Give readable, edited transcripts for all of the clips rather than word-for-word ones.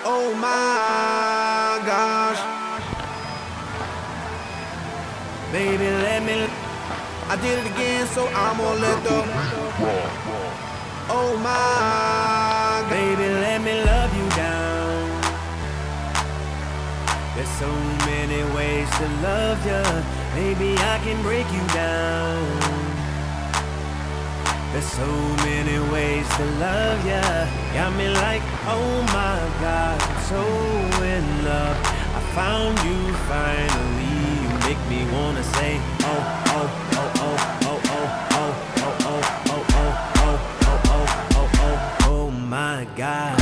Oh my gosh. Baby, let me. I did it again, so I'm gonna let the. Oh my. Baby, let me love you down. There's so many ways to love ya. Maybe I can break you down. There's so many ways to love ya. Got me like, oh my God, I'm so in love. I found you finally. You make me wanna say, oh, oh, oh, oh, oh, oh, oh, oh, oh, oh, oh, oh, oh, oh, oh, oh, oh my God.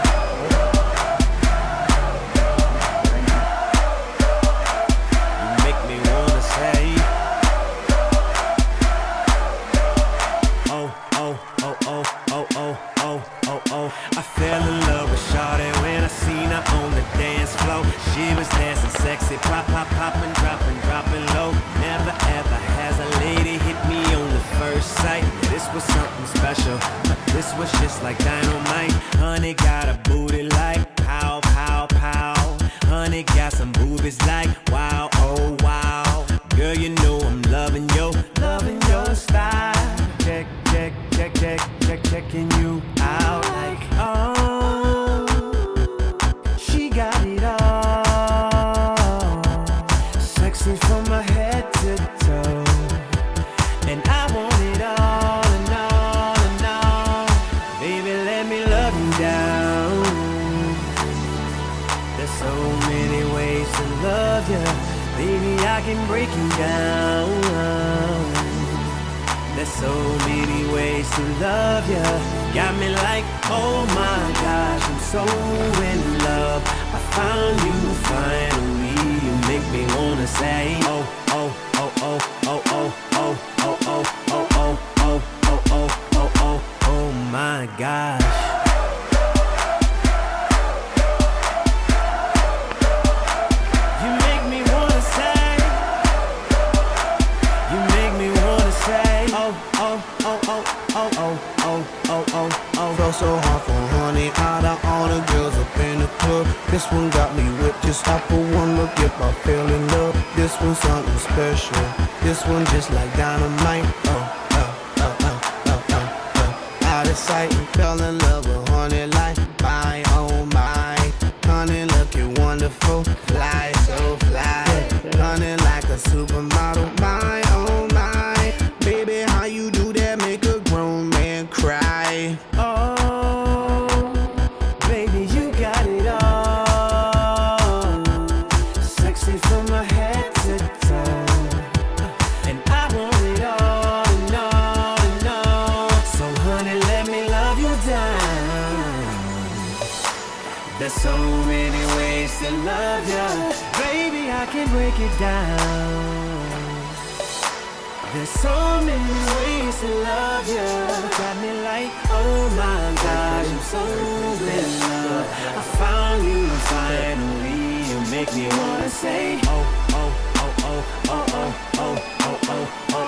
I fell in love with Shawty when I seen her on the dance floor. She was dancing sexy, pop, pop, poppin', dropping, dropping low. Never ever has a lady hit me on the first sight. This was something special, this was just like dynamite. Honey got a booty like pow, pow, pow. Honey got some boobies like wow, oh wow. Girl, you know I'm loving your style. Check, check, check, check, check, checking you out like, oh, she got it all. Sexy from her head to toe. And I want it all and all and all. Baby, let me love you down. There's so many ways to love you. Baby, I can break you down. There's so many ways to love ya. Got me like, oh my gosh, I'm so in love. I found you finally. You make me wanna say, oh, oh, oh, oh, oh, oh, oh, oh, oh, oh, oh, oh, oh, oh, oh, oh, oh my gosh. Felt so hard for honey, out of all the girls up in the club. This one got me whipped, just off for one look, yep, I fell in love. This one's something special, this one just like dynamite. Out of sight, and fell in love with honey like my, oh my. Honey looking wonderful, fly, so fly. Honey like a supermodel, my, oh my. Baby, how you do that, make a grown man cry. There's so many ways to love ya. Baby, I can break it down. There's so many ways to love ya. Got me like, oh my gosh, I'm so in love. I found you finally. You make me wanna say, oh, oh, oh, oh, oh, oh, oh, oh, oh, oh.